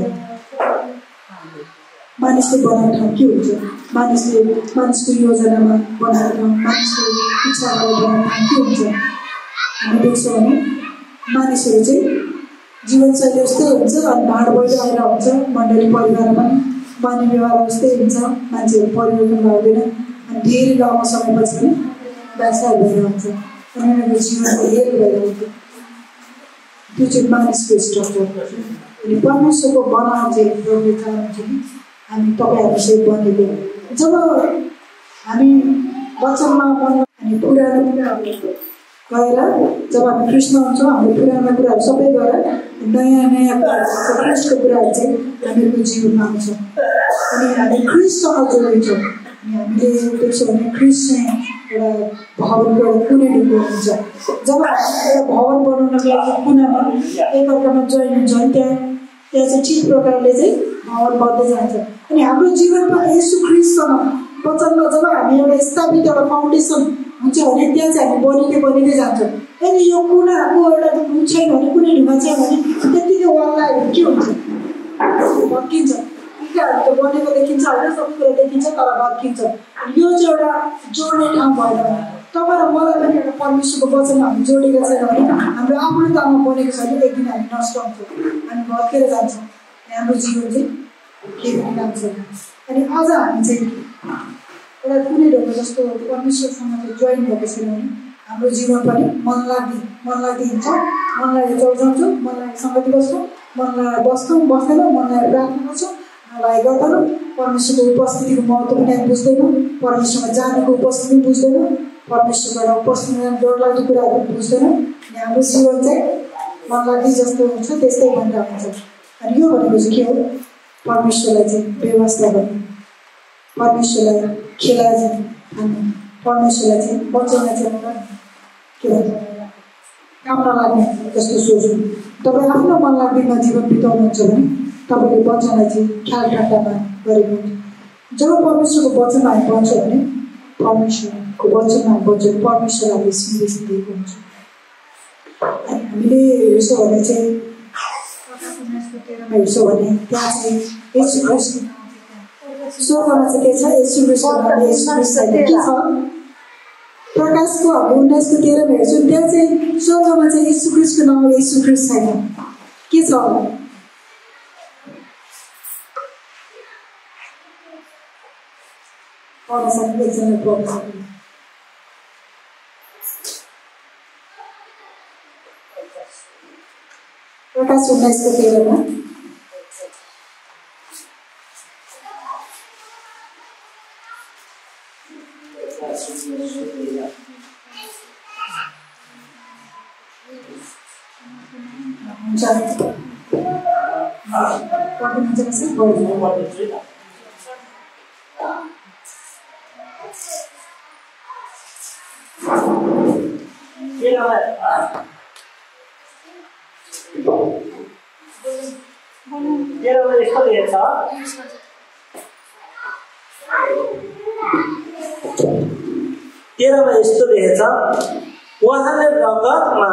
मानिसले बनाएको ठाउँ के हुन्छ, मानिसले मानिसको योजनामा बनाएको ठाउँ, मानिसको इच्छामा बनाएको ठाउँ के हुन्छ, हामी देख्छौँ भने मानिसहरू चाहिँ जीवनशैली उस्तै हुन्छ। अनि भाँड बहिरो आएर हुन्छ, मण्डली परिवारमा पनि बानी व्यवहार उस्तै हुन्छ, मान्छेहरू परिवर्तन हुँदैन। अनि धेरै लामो समयपछि पनि व्यवसाय भएर हुन्छ, अनि उनीहरूको जीवनको हेर भएर हुन्छ। त्यो चाहिँ मानिसको स्ट्रक्चर। अनि परमेश्वरको बनावट चाहिँ प्रभुले चाहनुहुन्छ कि हामी तपाईँहरू चाहिँ बनेको जब हामी वचनमा बन्नु, अनि पुरानो कुराहरू गएर जब हामी कृष्ण हुन्छौँ, हाम्रो पुरानो कुराहरू सबै गएर नयाँ नयाँ क्रिस्टको कुराहरू चाहिँ हामीहरूको जीवनमा आउँछ। अनि हामी क्रिस्टसँग जोडिन्छौँ, हामीले देख्छौँ भने क्रिस्चियन एउटा भवनको एउटा कुनै ढुङ्गो हुन्छ। जब हामी एउटा भवन बनाउनको लागि कुनामा एकअर्कामा जोइन हुन्छ भने त्यहाँ त्यहाँ चाहिँ ठिक प्रकारले चाहिँ भवन बन्दै जान्छ। अनि हाम्रो जीवनमा येशू ख्रीष्टसँग वचनमा जब हामी एउटा स्थापित एउटा फाउन्डेसन हुन्छ भने त्यहाँ चाहिँ हामी बनिँदै बनिँदै जान्छौँ। यदि यो कुनाको एउटा छैन भने कुनै ढुङ्गा छैन भने त्यत्तिकै वाललाई के हुन्छ भत्किन्छ। इँटाहरू त बनेको देखिन्छ होइन, सबै कुरा देखिन्छ तर भत्किन्छ। यो चाहिँ एउटा जोड्ने ठाउँ भएन भने तपाईँ र मलाई पनि एउटा परमेश्वरको वचनमा हामी जोडेको छैन भने हाम्रो आफ्नो तामा बनेको छ भने एक दिन हामी नष्ट हुन्छौँ, हामी भत्केर जान्छौँ, हाम्रो जीवन चाहिँ केही पनि काम छैन। अनि अझ हामी चाहिँ एउटा कुनै ढङ्ग जस्तो परमेश्वरसँग जोइन भएको छैन भने हाम्रो जीवन पनि मन लाग्दै मन लाग्दै हुन्छ, मन लागेर चौजाउँछौँ, मन लागेर सङ्गति बस्छौँ, मन लागेर बस्छौँ बस्दैनौँ, मन लागेर प्रार्थना गर्छौँ, नलागे गर्दैनौँ, परमेश्वरको उपस्थितिको महत्त्व पनि हामी बुझ्दैनौँ, परमेश्वरमा जानेको उपस्थिति पनि बुझ्दैनौँ, परमेश्वरबाट उपस्थिति डरलाग्दो कुराहरू पनि बुझ्दैनौँ। अनि हाम्रो जीवन चाहिँ मन लाग्दै जस्तो हुन्छ त्यस्तै भएर हुन्छ। अनि यो भनेको चाहिँ के हो? परमेश्वरलाई चाहिँ व्यवस्था गर्नु, परमेश्वरलाई खेला चाहिँ खानु, परमेश्वरलाई चाहिँ बचाउन चाहिँ के भन्छ काम नलाग्ने जस्तो सोच्नु। तपाईँ आफ्नो मन लाग्दैमा जीवन बिताउनुहुन्छ भने तपाईँले वचनलाई चाहिँ ख्याल ठट्टामा गरेको हुन्छ। जब परमेश्वरको वचनमा हामी बन्छौँ भने परमेश्वरको वचनमा हामी बन्छौँ, परमेश्वर हामीले सन्देश दिएको हुन्छ। हामीले हेर्छौँ भने चाहिँ तेह्रमा हेर्छौँ भने त्यहाँ चाहिँ येशू ख्रीष्ट स्वर्गमा चाहिँ के छ? येशू ख्रीष्टको नामले येशू ख्रीष्ट छैन के छ? प्रकाशको हामी उन्नाइसको तेह्रमा हेर्छौँ त्यहाँ चाहिँ स्वर्गमा चाहिँ येशू ख्रीष्टको नाम येशू ख्रीष्ट छैन के छ? पढ्न सक्ने एकजना पढ्न सक्ने प्रकाश उन्नाइसको तेह्रमा हुन्छ पढ्नुहुन्छ कसै पढ्नु तेह्रमा यस्तो लेखेछ, उहाँले रगतमा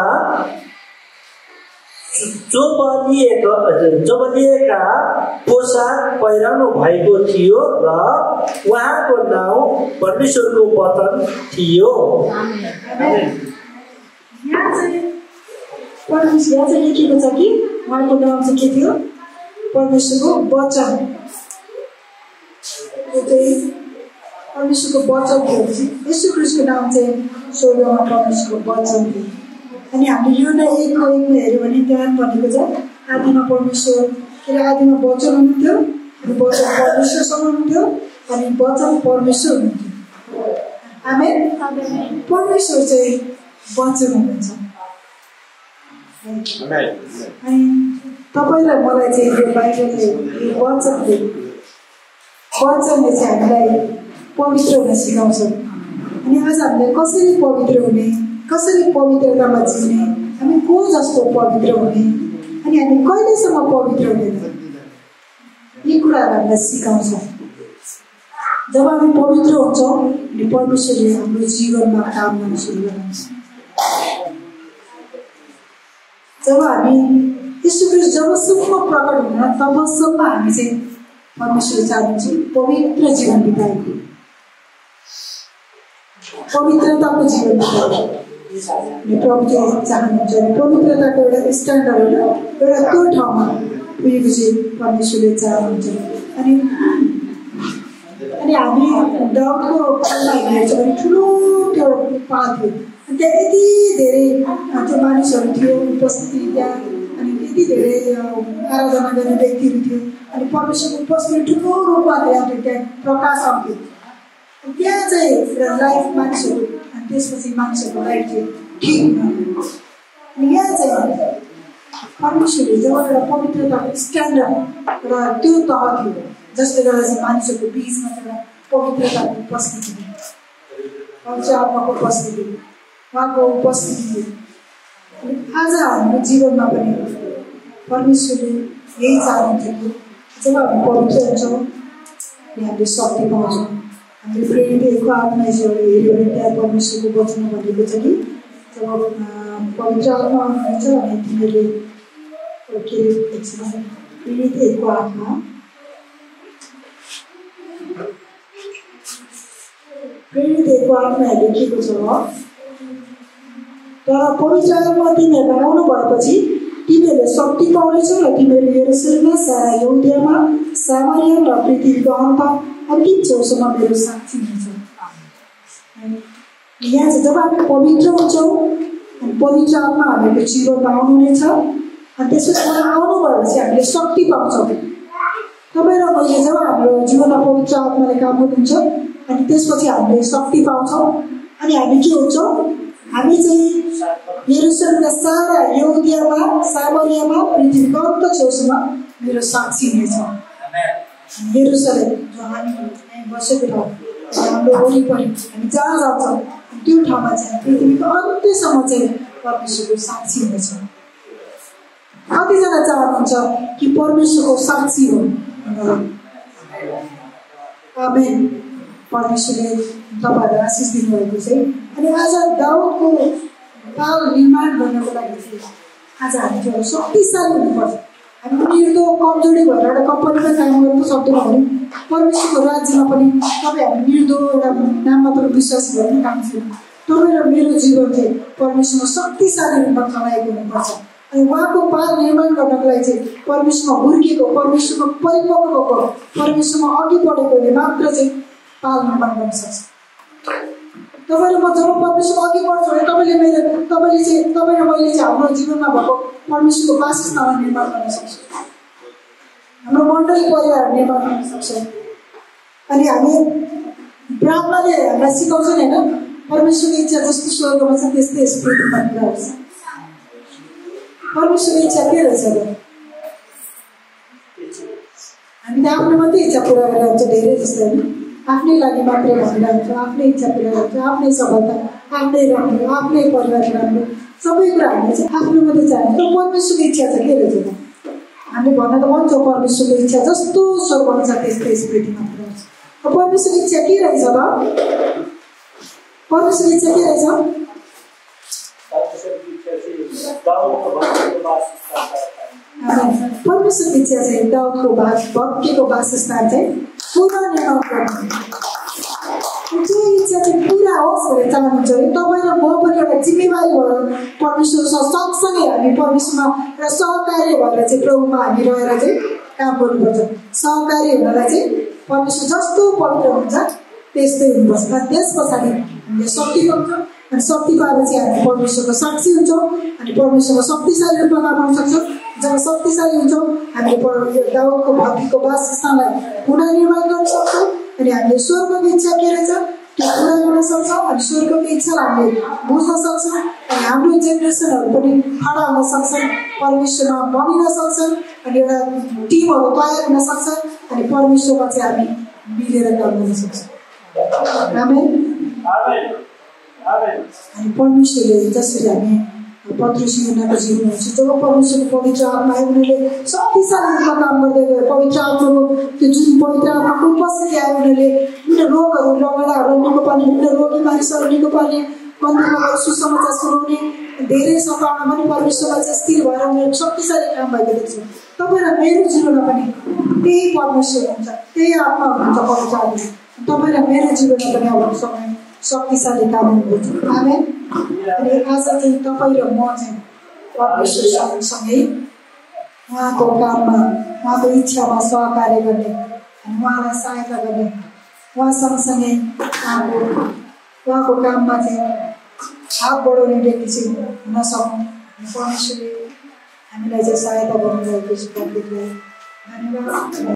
जो बलिएको जो बलिएका पोसाक पहिराउनु भएको थियो र उहाँको नाउँ परमेश्वरको वचन थियो। यहाँ चाहिँ परमेश्वर चाहिँ लेखेको छ कि उहाँको नाम चाहिँ के थियो? परमेश्वरको वचन। यो चाहिँ परमेश्वरको वचन थियो। येशू ख्रीष्टको नाम चाहिँ स्वर्गमा परमेश्वरको वचन थियो। अनि हामीले यो नै एकको एकमा हेऱ्यो भने त्यहाँ भनेको छ आदिमा परमेश्वर के अरे आदिमा वचन हुनुहुन्थ्यो, अनि वचन परमेश्वरसँग हुनुहुन्थ्यो, अनि वचन परमेश्वर हुनुहुन्थ्यो। आमेन। परमेश्वर चाहिँ वचन हुनुहुन्छ। अनि तपाईँ र मलाई चाहिँ यो बाइबलले यो वचनले वचनले चाहिँ हामीलाई पवित्र हुन सिकाउँछ। अनि आज हामीलाई कसरी पवित्र हुने, कसरी पवित्रतामा जिउने, हामी को जस्तो पवित्र हुने, अनि हामी कहिलेसम्म पवित्र हुने, यी कुराहरू हामीलाई सिकाउँछ। जब हामी पवित्र हुन्छौँ अनि परमेश्वरले हाम्रो जीवनमा काम गर्न सुरु गर्नुहुन्छ। जब हामी येशू ख्रीष्ट जबसम्म प्रकट हुन्न तबसम्म हामी चाहिँ परमेश्वर चाहनुहुन्छ पवित्र जीवन बिताएको, पवित्रताको जीवन बिताएको। प्रभु चाहिँ चाहनुहुन्छ पवित्रताको एउटा स्ट्यान्डर्ड होइन, एउटा त्यो ठाउँमा पुगेको चाहिँ परमेश्वरले चाहनुहुन्छ। अनि अनि हामी दाउदको पालमा हेर्छौँ भने ठुलो त्यो पाल थियो, अनि त्यहाँ यति धेरै त्यो मानिसहरू थियो उपस्थिति त्यहाँ, अनि यति धेरै आराधना गर्ने व्यक्तिहरू थियो, अनि परमेश्वरको उपस्थिति ठुलो रूपमा त्यहाँ त्यहाँ प्रकाश आउँथ्यो। त्यहाँ चाहिँ लाइफ मानिसहरू, अनि त्यसपछि मानिसहरूको लाइफ चाहिँ ठिक हुन। अनि यहाँ चाहिँ परमेश्वरले जब एउटा पवित्रताको स्ट्यान्डर्ड र त्यो तह थियो जसले गर्दा चाहिँ मानिसहरूको बिचमा एउटा पवित्रताको उपस्थिति, पवित्र आत्माको उपस्थिति, उहाँको उपस्थिति आज हाम्रो जीवनमा पनि परमेश्वरले यही चाहनुहुन्थ्यो। जब हामी पवित्र हुन्छौँ अनि हामीले शक्ति पाउँछौँ। हामीले प्रेरितहरूको आत्मा हेऱ्यो भने त्यहाँ परमेश्वरको वचन भनेको छ कि जब पवित्र आत्मा आउनुहुन्छ भने तिमीहरूले के अरे प्रेरितहरूको आत्मा प्रेरितहरूको आत्मा लेखेको छ। तर पवित्र आत्मा तिमीहरूलाई आउनु भएपछि तिमीहरूले शक्ति पाउनेछौ र तिमीहरू यरुशलेममा, सारा यहुदियामा, सामरिया र पृथ्वीको अन्त अन्तिम छेउसम्म मेरो साक्षी हुन्छौ। यहाँ चाहिँ जब हामी पवित्र हुन्छौँ अनि पवित्र आत्मा हामीहरूको जीवनमा आउनुहुनेछ अनि त्यसपछि उहाँ आउनु भएपछि हामीले शक्ति पाउँछौँ। तपाईँ र मैले जब हाम्रो जीवनमा पवित्र आत्माले काम गर्नुहुन्छ अनि त्यसपछि हामीले शक्ति पाउँछौँ अनि हामी के हुन्छौँ, हामी चाहिँ यरुशलेमका सारा यहुदियामा, सामरियामा, पृथ्वीको अन्त छेउसम्म मेरो साक्षी हुनेछ। यरुशलेम जो हामी बसेको ठाउँ, हाम्रो वरिपरि हामी जहाँ जान्छौँ त्यो ठाउँमा चाहिँ पृथ्वीको अन्त्यसम्म चाहिँ परमेश्वरको साक्षी हुनेछ। कतिजना चाहनुहुन्छ कि परमेश्वरको साक्षी हो? आमेन। परमेश्वरले तपाईँहरूलाई आशिष दिनुभएको चाहिँ अनि आज दाउदको पाल निर्माण गर्नको लागि चाहिँ आज हामी चाहिँ शक्तिशाली हुनुपर्छ। हामी निर्दो कमजोरी भएर एउटा कम्पनीमा काम गर्नु सक्दैनौँ भने परमेश्वरको राज्यमा पनि तपाईँ हामी निर्दो एउटा नाममा पनि विश्वास गर्ने काम छैन। तपाईँ र मेरो जीवन चाहिँ परमेश्वरमा शक्तिशाली रूपमा चलाएको हुनुपर्छ। अनि उहाँको पाल निर्माण गर्नको लागि चाहिँ परमेश्वरमा हुर्किएको, परमेश्वरमा परिपक्व भएको, परमेश्वरमा अघि बढेकोले मात्र चाहिँ पाल निर्माण गर्न सक्छ। तपाईँ र म जब परमेश्वरमा अघि बढ्छौँ भने तपाईँले मेरो तपाईँले चाहिँ तपाईँ र मैले चाहिँ हाम्रो जीवनमा भएको परमेश्वरको वासस्थान निर्माण गर्न सक्छौँ। हाम्रो मण्डली परिवार निर्माण गर्न सक्छौँ। अनि हामी प्रार्थनाले हामीलाई सिकाउँछौँ नि होइन, परमेश्वरको इच्छा जस्तो स्वर्गमा छ त्यस्तै यस पृथ्वीमा पनि रहेछ। परमेश्वरको इच्छा के रहेछ त? हामीले आफ्नो मात्रै इच्छा पुरा गरेर हुन्छ, धेरै जस्तो होइन, आफ्नै लागि मात्रै भनिरहन्छ, आफ्नै इच्छा पुरा गर्छ, आफ्नै सफलता, आफ्नै राम्रो, आफ्नै परिवार राम्रो, सबै कुरा हामीले चाहिँ आफ्नो मात्रै चाहन्छ। तर परमेश्वरको इच्छा चाहिँ के रहेछ त? हामीले भन्न त भन्छौँ परमेश्वरको इच्छा जस्तो स्वर्गमा छ त्यस्तै यस पृथ्वीमा पनि रहेछ। परमेश्वरको इच्छा के रहेछ त? परमेश्वरको इच्छा के रहेछ? परमेश्वरको इच्छा चाहिँ दाउदको भक्तिको वासस्थान चाहिँ पुरा निर्माण गर्नु। त्यो इच्छा चाहिँ पुरा होस् भनेर चाहनुहुन्छ भने तपाईँ र म पनि एउटा जिम्मेवारी भएर परमेश्वरसँग सँगसँगै हामी परमेश्वरमा र सहकारी भएर चाहिँ प्रभुमा हामी रहेर चाहिँ काम गर्नुपर्छ। सहकारी हुनलाई चाहिँ परमेश्वर जस्तो पवित्र हुन्छ त्यस्तै हुनुपर्छ। त्यस पछाडि हामीले शक्ति पाउँछौँ अनि शक्ति पाएपछि हामी परमेश्वरको साक्षी हुन्छौँ अनि परमेश्वरको शक्तिशाली रूपमा काम गर्न सक्छौँ। जब शक्तिशाली हुन्छौँ हामीले दाउदको भक्तिको वासस्थानलाई पुनः निर्माण गर्न सक्छौँ अनि हामीले स्वर्गको इच्छा के रहेछ त्यो पुरा गर्न सक्छौँ अनि स्वर्गको इच्छालाई हामीले बुझ्न सक्छौँ अनि हाम्रो जेनेरेसनहरू पनि खडा हुन सक्छन्, परमेश्वरमा बनिन सक्छन् अनि एउटा टिमहरू तयार हुन सक्छन् अनि परमेश्वरमा चाहिँ हामी मिलेर काम गर्न सक्छौँ। आमेन। अनि परमेश्वरले जसरी हामी पत्रुसियोनाको जीवन हुन्छ जब परमेश्वरको पवित्र आत्मा आयो उनीहरूले शक्तिशाली रूपमा काम गर्दै गयो। पवित्र आत्माको त्यो जुन पवित्र आत्माको उपस्थिति आयो उनीहरूले विभिन्न रोगहरू, लङ्गडाहरू निको पार्ने, विभिन्न रोगी मानिसहरू निको पार्ने, मन्दिरमा गएर सुसमाचार सुनाउने, धेरै सफाउन पनि परमेश्वरमा चाहिँ स्थिर भएर उनीहरू शक्तिशाली काम भएको देख्छौँ। तपाईँ र मेरो जीवनमा पनि त्यही परमेश्वर हुन्छ, त्यही आत्मा हुनुहुन्छ पवित्र आत्मा। तपाईँ र मेरो जीवनमा पनि अब समय शक्तिशाली काम हुनुहुन्छ। आमेन। अनि आज चाहिँ तपाईँ र म चाहिँ परमेश्वरसँगै उहाँको काममा, उहाँको इच्छामा सहकार्य गर्ने अनि उहाँलाई सहायता गर्ने, उहाँ सँगसँगै उहाँको उहाँको काममा चाहिँ हात बढाउने व्यक्ति चाहिँ हुन सकौँ। परमेश्वरले हामीलाई चाहिँ सहायता गर्नुभएको छ। धन्यवाद।